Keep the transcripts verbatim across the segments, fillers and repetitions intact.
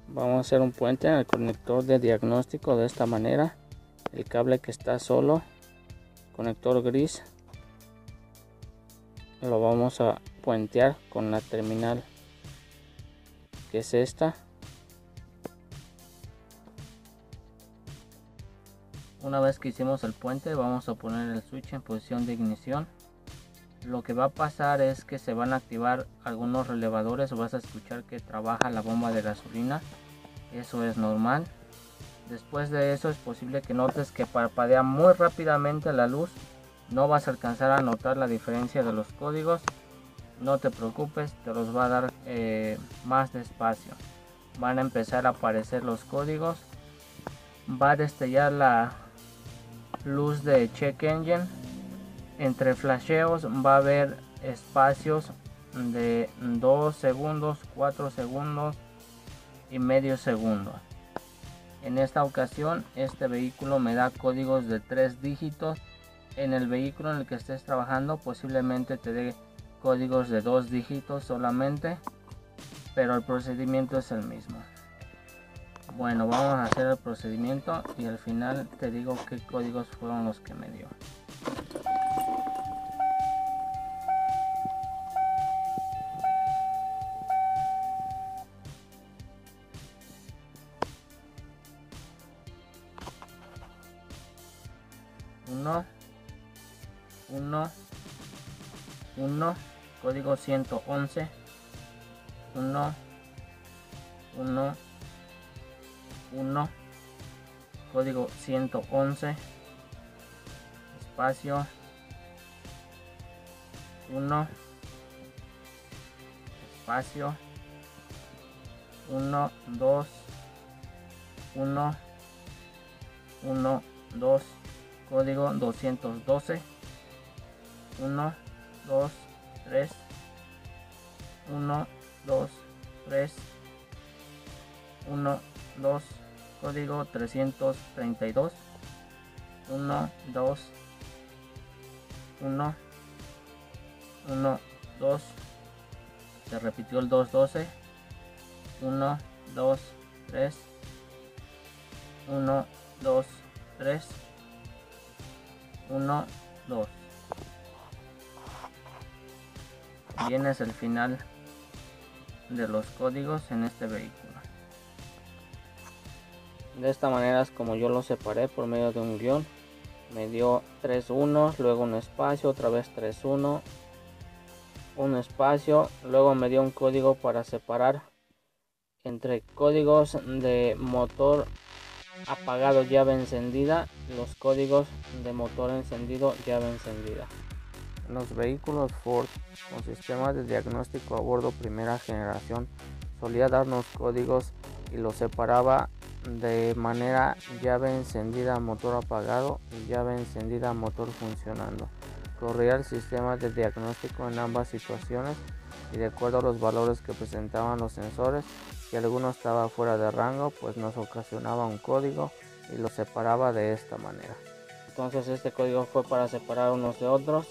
Vamos a hacer un puente en el conector de diagnóstico de esta manera. El cable que está solo, conector gris, lo vamos a puentear con la terminal que es esta. Una vez que hicimos el puente, vamos a poner el switch en posición de ignición. Lo que va a pasar es que se van a activar algunos relevadores, o vas a escuchar que trabaja la bomba de gasolina. Eso es normal. Después de eso es posible que notes que parpadea muy rápidamente la luz. No vas a alcanzar a notar la diferencia de los códigos. No te preocupes, te los va a dar eh, más despacio. Van a empezar a aparecer los códigos. Va a destellar la luz de check engine. Entre flasheos va a haber espacios de dos segundos, cuatro segundos y medio segundo. En esta ocasión este vehículo me da códigos de tres dígitos. En el vehículo en el que estés trabajando posiblemente te dé códigos de dos dígitos solamente, pero el procedimiento es el mismo. Bueno, vamos a hacer el procedimiento y al final te digo qué códigos fueron los que me dio. uno, uno, uno, código ciento once, uno, uno, uno, código ciento once, espacio, uno, espacio, uno, dos, uno, uno, dos, código doscientos doce, uno, dos, tres, uno, dos, tres, uno, dos, código trescientos treinta y dos, uno, dos, uno, uno, dos, se repitió el dos doce, uno, dos, tres, uno, dos, tres, uno, dos. Bien, es el final de los códigos en este vehículo. De esta manera es como yo los separé por medio de un guión. Me dio tres unos, luego un espacio, otra vez tres uno, un espacio, luego me dio un código para separar entre códigos de motor apagado, llave encendida, los códigos de motor encendido, llave encendida. En los vehículos Ford con sistemas de diagnóstico a bordo primera generación solía darnos códigos y los separaba de manera llave encendida, motor apagado y llave encendida, motor funcionando. Corría el sistema de diagnóstico en ambas situaciones y de acuerdo a los valores que presentaban los sensores, si alguno estaba fuera de rango, pues nos ocasionaba un código y lo separaba de esta manera. Entonces este código fue para separar unos de otros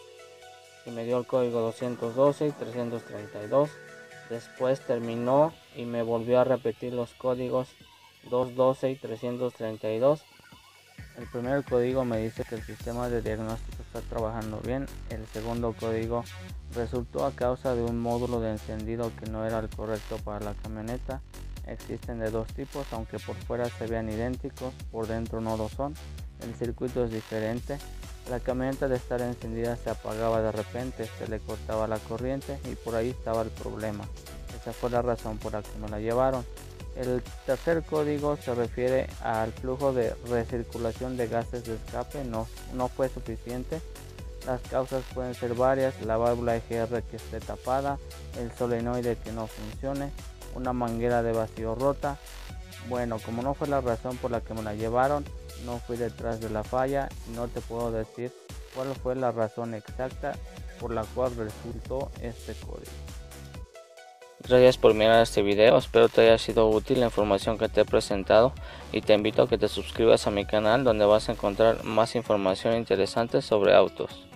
y me dio el código doscientos doce y trescientos treinta y dos. Después terminó y me volvió a repetir los códigos doscientos doce y trescientos treinta y dos. El primer código me dice que el sistema de diagnóstico está trabajando bien. El segundo código resultó a causa de un módulo de encendido que no era el correcto para la camioneta. Existen de dos tipos, aunque por fuera se vean idénticos, por dentro no lo son. El circuito es diferente. La camioneta de estar encendida se apagaba de repente, se le cortaba la corriente y por ahí estaba el problema. Esa fue la razón por la que me la llevaron. El tercer código se refiere al flujo de recirculación de gases de escape, no, no fue suficiente. Las causas pueden ser varias: la válvula E G R que esté tapada, el solenoide que no funcione, una manguera de vacío rota. Bueno, como no fue la razón por la que me la llevaron, no fui detrás de la falla y no te puedo decir cuál fue la razón exacta por la cual resultó este código. Gracias por mirar este video, espero te haya sido útil la información que te he presentado y te invito a que te suscribas a mi canal donde vas a encontrar más información interesante sobre autos.